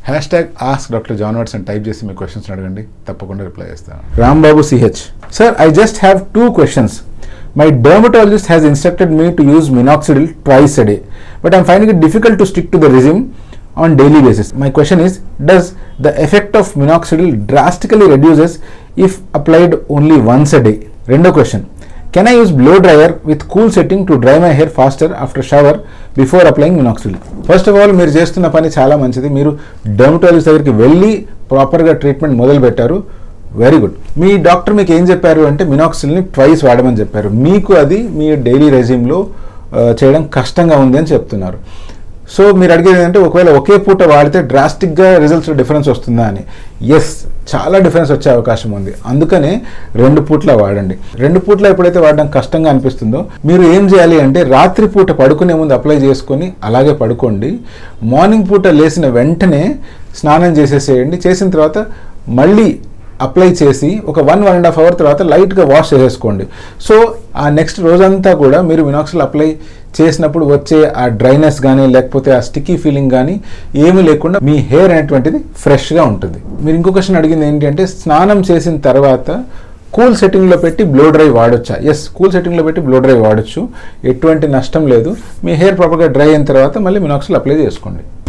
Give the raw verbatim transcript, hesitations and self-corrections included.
Hash tag ask doctor జాన్వాట్స్ అని type చేసి మీ క్వశ్చన్స్ అడగండి, తప్పకుండా రిప్లై చేస్తాను. Rambabu CH, sir I just have two questions. My dermatologist has instructed me to use Minoxidil twice a day, but I'm finding it difficult to stick to the regime on daily basis. My question is, does the effect of Minoxidil drastically reduces if applied only once a day? Rendo question, can I use blow dryer with cool setting to dry my hair faster after shower before applying Minoxidil? First of all, మీరు చేస్తున్న పని చాలా మంచిది. మీరు dermatologist దగ్గరికి వెళ్ళి ప్రాపర్గా treatment మొదలు పెట్టారు. Very good. మీ డాక్టర్ మీకు ఏం చెప్పారు అంటే మినాక్సిడిల్ని ట్వైస్ వాడమని చెప్పారు. మీకు అది మీ డైలీ రెజ్యూమ్లో చేయడం కష్టంగా ఉంది అని చెప్తున్నారు. సో మీరు అడిగేది ఏంటంటే ఒకవేళ ఒకే పూట వాడితే డ్రాస్టిక్గా రిజల్ట్స్ డిఫరెన్స్ వస్తుందా అని. ఎస్, చాలా డిఫరెన్స్ వచ్చే అవకాశం ఉంది. అందుకనే రెండు పూట్ల వాడండి. రెండు పూట్ల ఎప్పుడైతే వాడడం కష్టంగా అనిపిస్తుందో మీరు ఏం చేయాలి అంటే రాత్రి పూట పడుకునే ముందు అప్లై చేసుకొని అలాగే పడుకోండి. మార్నింగ్ పూట లేచిన వెంటనే స్నానం చేసేసేయండి. చేసిన తర్వాత మళ్ళీ అప్లై చేసి ఒక one one and half hour తర్వాత లైట్గా వాష్ చేసేసుకోండి. సో ఆ నెక్స్ట్ రోజంతా కూడా మీరు మినాక్సిడిల్ అప్లై చేసినప్పుడు వచ్చే ఆ డ్రైనెస్ కానీ లేకపోతే ఆ స్టిక్కీ ఫీలింగ్ కానీ ఏమీ లేకుండా మీ హెయిర్ అనేటువంటిది ఫ్రెష్గా ఉంటుంది. మీరు ఇంకో క్వశ్చన్ అడిగింది ఏంటంటే స్నానం చేసిన తర్వాత కూల్ సెట్టింగ్లో పెట్టి బ్లో డ్రై వాడొచ్చా? ఎస్, కూల్ సెట్టింగ్లో పెట్టి బ్లో డ్రై వాడచ్చు. ఎటువంటి నష్టం లేదు. మీ హెయిర్ ప్రాపర్గా డ్రై అయిన తర్వాత మళ్ళీ మినాక్సిడిల్ అప్లై చేసుకోండి.